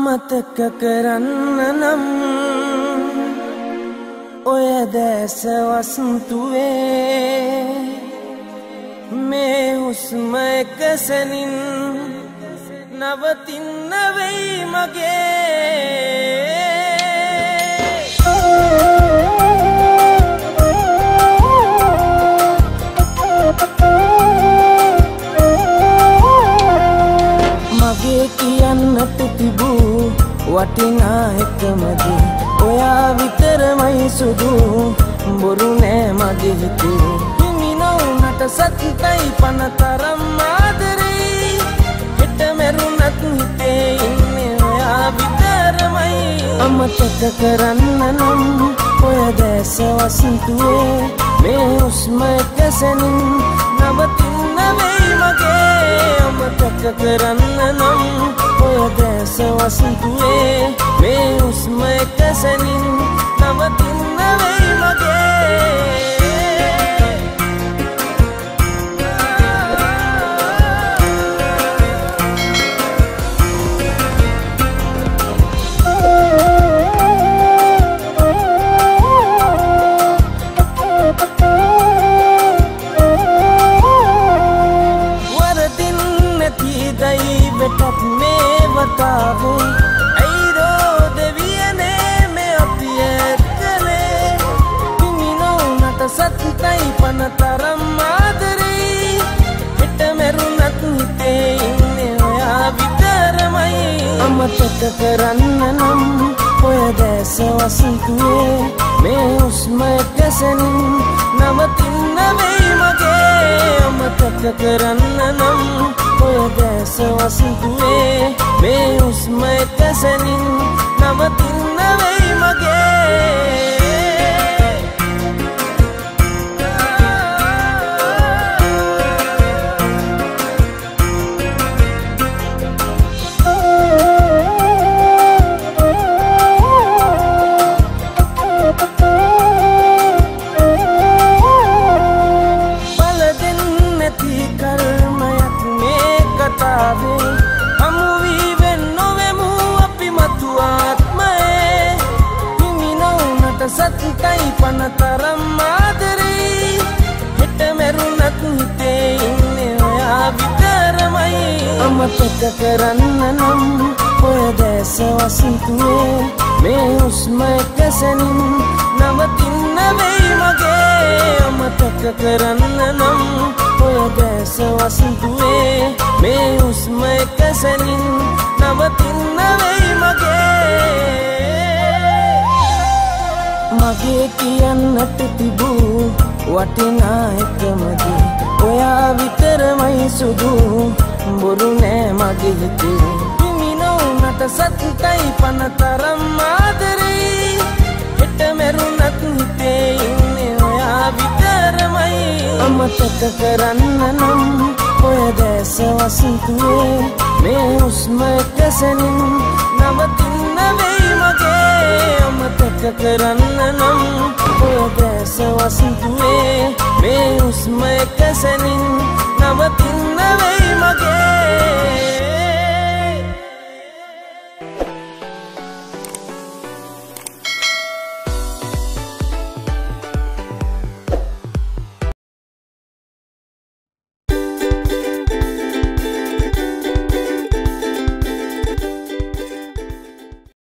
අමතක කරන්න නම් ඔය දැස වස්තුවේ මේ හුස්ම එක සැනින් නවතින්න වෙයි මගේ මගේ කියන්නට තිබූ වටිනා එකමදී ඔයා විතරමයි සුදු බොරු නෑ මගේ හිතේ හිමි නොවුනට සත්‍යයි පනතරම් ආදරේ හෙට මැරුණත් හිතේ ඉන්නේ ඔයා විතරමයි අමතක කරන්න නම් ඔය දැස වසන්තුවේ මේ හුස්ම එක සැනින් නවතින්න වෙයි මගේ අමතක කරන්න නම් ඔය දැස වසන්තුවේ මේ හුස්ම එක සැනින් නවතින්න වෙයි මගේ बेटक में बतावे ऐरो देवियने में अपियत करे तुमिनो नट सत्तई पनතරම් ආදරේ හිට මෙරුණත් හිතේ ඉන්නේ ඔයා විතරමයි අමතක කරන්න නම් ඔය දැස වසන්තුවේ මේ හුස්ම එක සැනින් නවතින්න වෙයි මගේ අමතක කරන්න නම් ඔය දැස වසන්තුවේ මේ හුස්ම එක සැනින් නවතින්න වෙයි මගේ සත්‍යයි පනතරම් ආදරේ හෙට මැරුණත් හිතේ ඉන්නේ ඔයා විතරමයි අමතක කරන්න නම් ඔය දැස වසන්තුවේ මේ හුස්ම එක සැනින් නවතින්න වෙයි මගේ අමතක කරන්න නම් ඔය දැස වසන්තුවේ මේ හුස්ම එක සැනින් නවතින්න වෙයි මගේ මගේ කියන්නට තිබූ වටිනා එකමදී ඔයා විතරමයි සුදු බොරු නෑ මගේ හිතේ හිමි නොවුනට සත්‍යයි පනතරම් ආදරේ හෙට මැරුණත් හිතේ ඉන්නේ ඔයා විතරමයි අමතක කරන්න නම් ඔය දැස වසන්තුවේ මේ හුස්ම එක සැනින් නවතින්න වෙයි මගේ අමතක කරන්න නම් ඔය දැස වසන්තුවේ මේ හුස්ම එක සැනින්